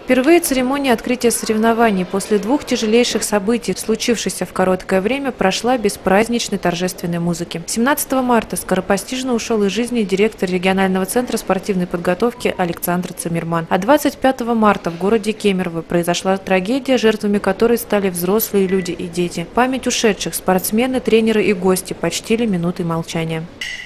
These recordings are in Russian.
Впервые церемония открытия соревнований после двух тяжелейших событий, случившихся в короткое время, прошла без праздничной торжественной музыки. 17 марта скоропостижно ушел из жизни директор регионального центра спортивной подготовки Александр Циммерман. А 25 марта в городе Кемерово произошла трагедия, жертвами которой стали взрослые люди и дети. Память ушедших спортсмены, тренеры и гости почтили минутой молчания.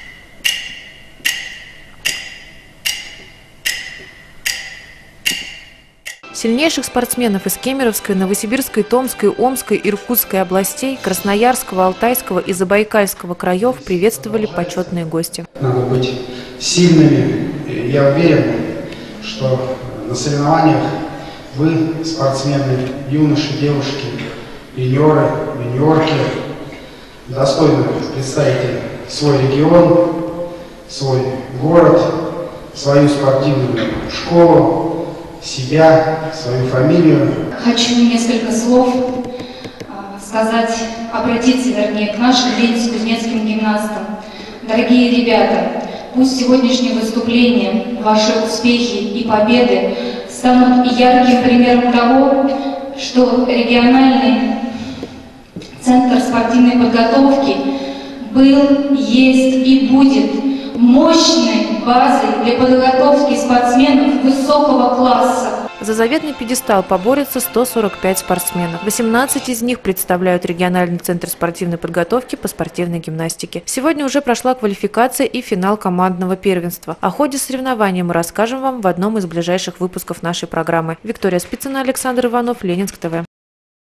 Сильнейших спортсменов из Кемеровской, Новосибирской, Томской, Омской, Иркутской областей, Красноярского, Алтайского и Забайкальского краев приветствовали почетные гости. Надо быть сильными. Я уверен, что на соревнованиях вы, спортсмены, юноши, девушки, юниоры, юниорки, достойно представите свой регион, свой город, свою спортивную школу, себя, свою фамилию. Хочу несколько слов сказать, обратиться, вернее, к нашим ленинско-кузнецким гимнастам. Дорогие ребята, пусть сегодняшнее выступление, ваши успехи и победы станут ярким примером того, что региональный центр спортивной подготовки был, есть и будет мощной базой для подготовки спортсменов высокого класса. За заветный пьедестал поборются 145 спортсменов. 18 из них представляют региональный центр спортивной подготовки по спортивной гимнастике. Сегодня уже прошла квалификация и финал командного первенства. О ходе соревнований мы расскажем вам в одном из ближайших выпусков нашей программы. Виктория Спицына, Александр Иванов, Ленинск ТВ.